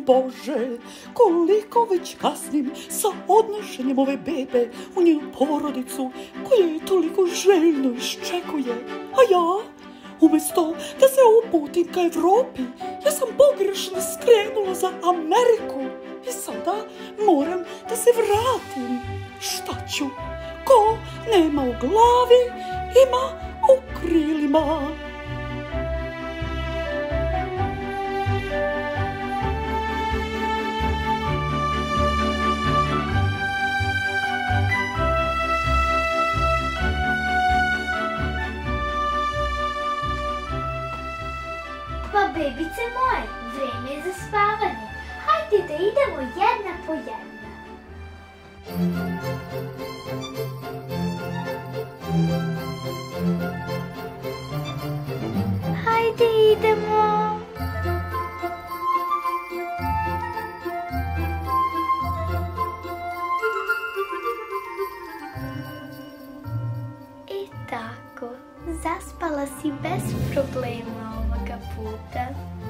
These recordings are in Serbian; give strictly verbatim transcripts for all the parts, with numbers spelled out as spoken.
Bože, koliko već kasnim sa odnošenjem ove bebe u njenu porodicu koja je toliko željno iščekuje. A ja, umjesto da se uputim ka Evropi, ja sam pogrešno skrenula za Ameriku i sada moram da se vratim. Šta ću? Ko nema u glavi, ima u krilima. Pa bebice moje, vreme je za spavanje. Hajde da idemo jedna po jedna. Hajde idemo. I tako, zaspala si bez problema ovoga puta.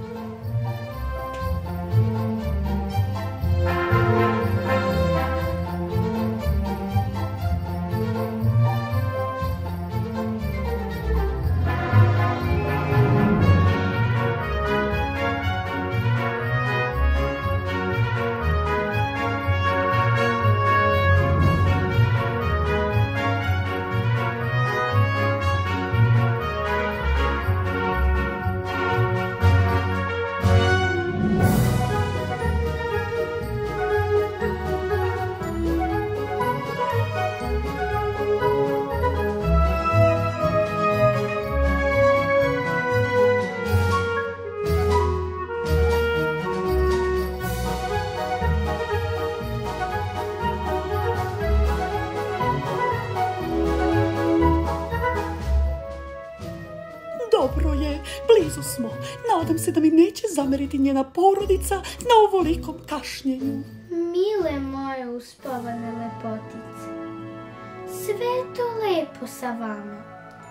Dobro je, blizu smo. Nadam se da mi neće zameriti njena porodica na ovolikom kašnjenju. Mile moje uspavane lepotice, sve je to lepo sa vama.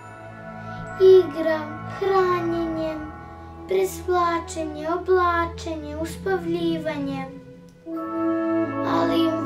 Igram, hranjenjem, prezvlačenje, oblačenje, uspavljivanje. Ali...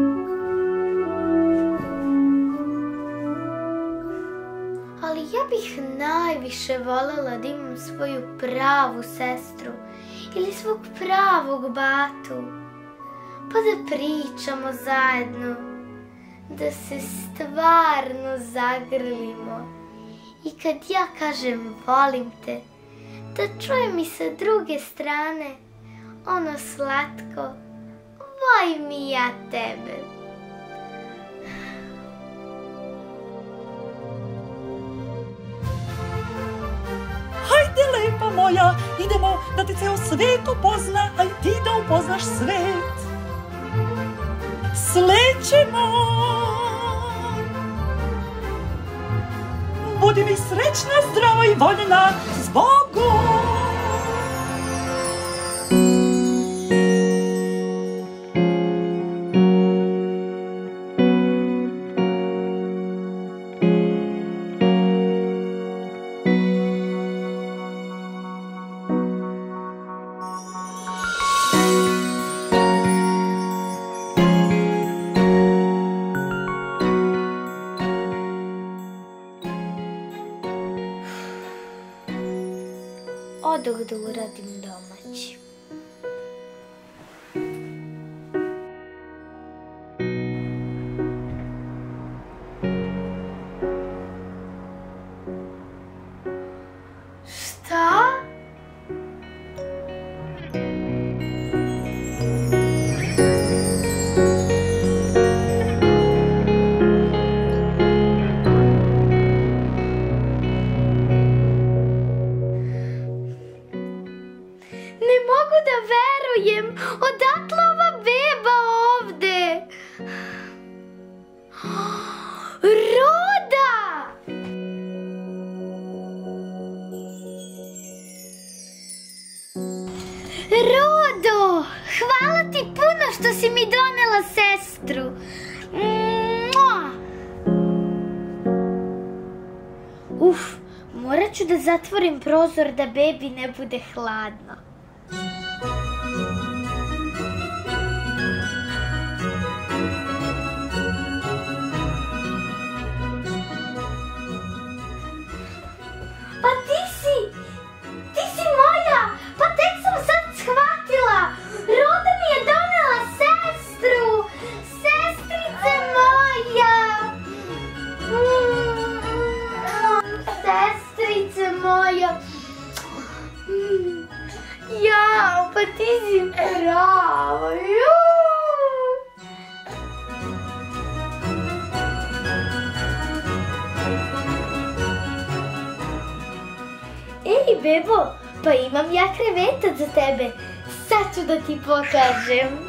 Ali ja bih najviše voljela da imam svoju pravu sestru ili svog pravog batu. Pa da pričamo zajedno, da se stvarno zagrlimo. I kad ja kažem volim te, da čujem i sa druge strane ono slatko, volim i ja tebe. Hajde, lepa moja, idemo da te ceo svet upozna, a i ti da upoznaš svet. Slećemo! Budi mi srećna, zdrava i voljena, s Bogom! Odoh da uradim domaći. Šta? Ne mogu da verujem, odatle ova beba ovde. Roda! Rodo, hvala ti puno što si mi donela sestru. Mua! Uf, morat ću da zatvorim prozor da bebi ne bude hladno. pa ti si prava. Ej, bebo, pa imam ja krevetac za tebe. Sad ću da ti pokažem.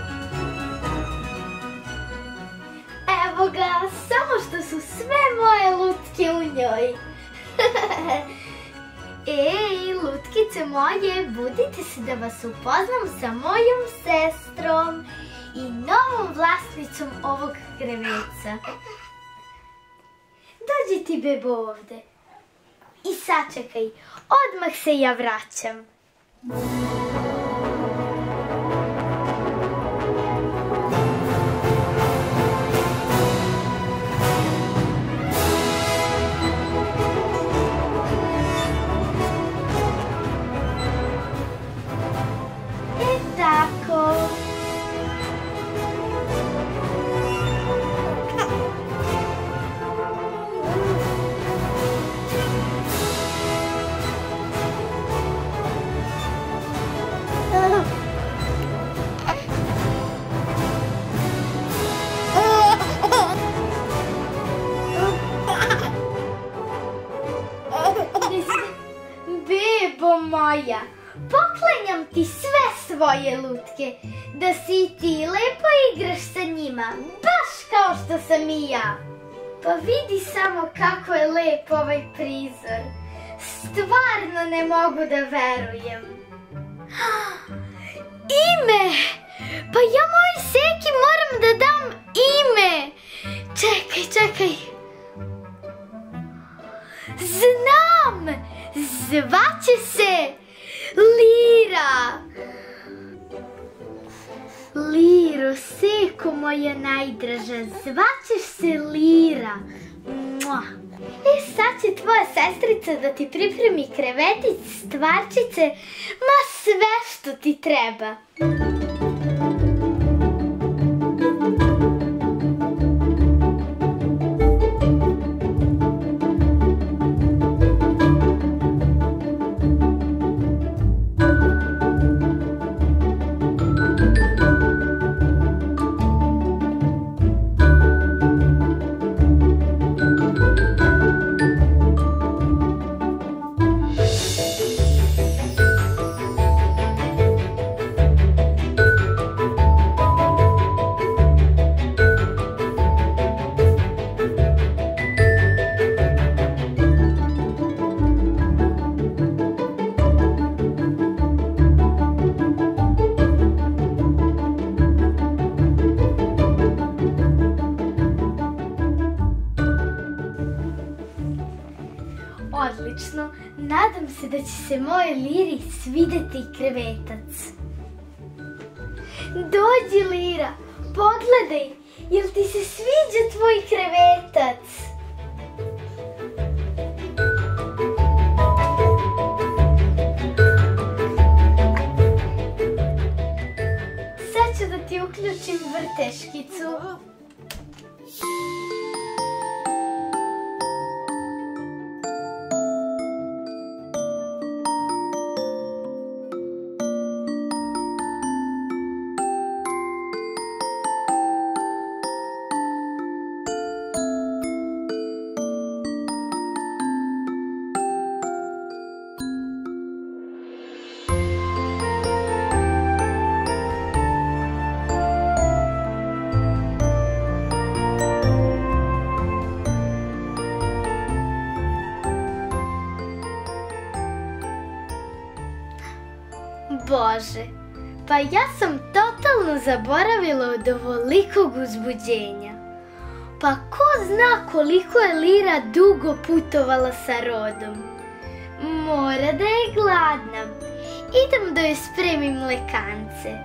Evo ga, samo što su sve moje lutke u njoj. Ej, lutkice moje, budite se da vas upoznam sa mojom sestrom i novom vlasnicom ovog kreveca. Dođi ti, bebo, ovde. I sačekaj, odmah se ja vraćam. E tako. Bebo moja, poklanjam ti sve svoje lutke, da si i ti lepo igraš sa njima, baš kao što sam i ja. Pa vidi samo kako je lep ovaj prizor. Stvarno ne mogu da verujem. Ime! Pa ja moj Seki moram da dam ime. Čekaj, čekaj. Znam! Zvaće se Lira. Liro, Seko moja najdraža, zvaćeš se Lira. Mua. E, sad će tvoja sestrica da ti pripremi krevetić, stvarčice, ma sve što ti treba. Odlično, nadam se da će se moje Liri svideti krevetac. Dođi, Lira, pogledaj, jel ti se sviđa tvoj krevetac? Sad ću da ti uključim vrteškicu. Bože, pa ja sam totalno zaboravila od ovolikog uzbuđenja. Pa ko zna koliko je Lira dugo putovala sa rodom. Mora da je gladna. Idem da joj spremim mlekance.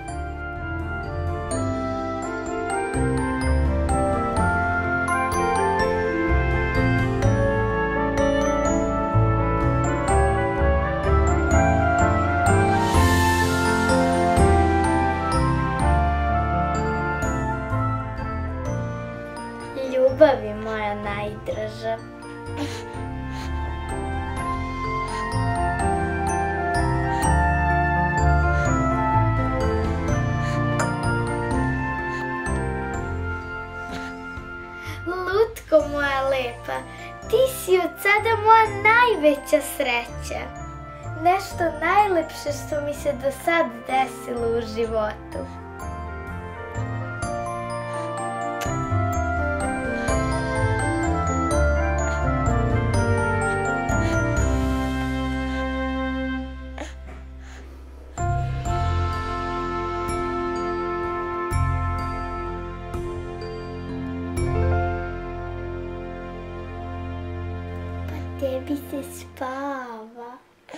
Ljubavi moja najdraža. najveća sreća. Nešto najlepše što mi se do sad desilo u životu. Tebi se spava.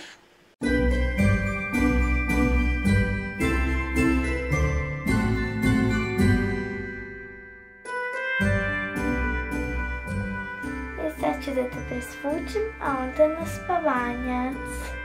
E sad ću da te presvučem, a onda na spavanjac.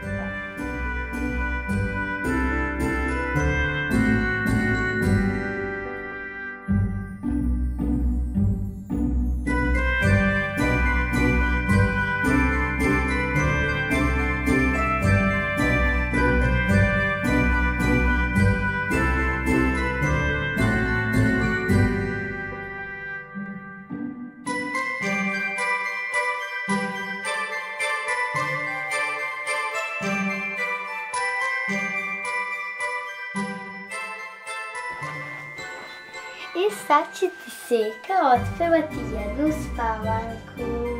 I sad će ti Seka otpevati jednu spavanku.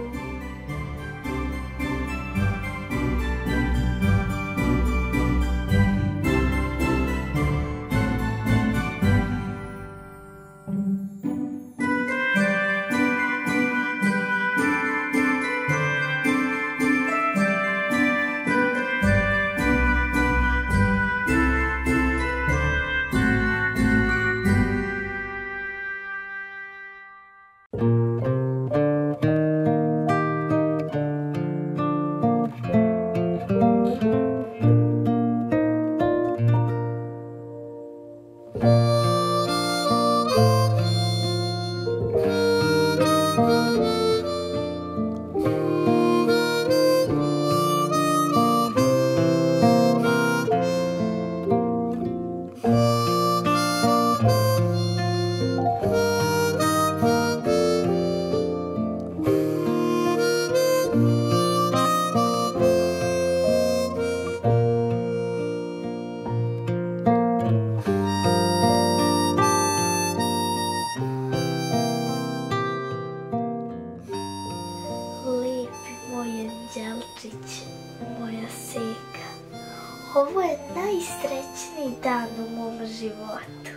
Moja Seka, ovo je najsrećniji dan u mom životu.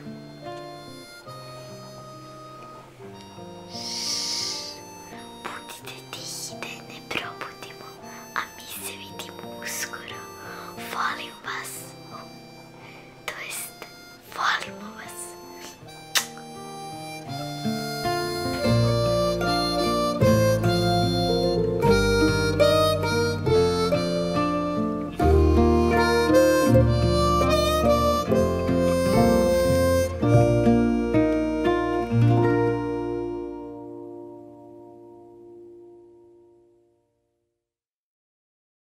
Ššš, budite tihi da je ne probudimo, a mi se vidimo uskoro. Volim vas. To jest, volimo vas. Thank you.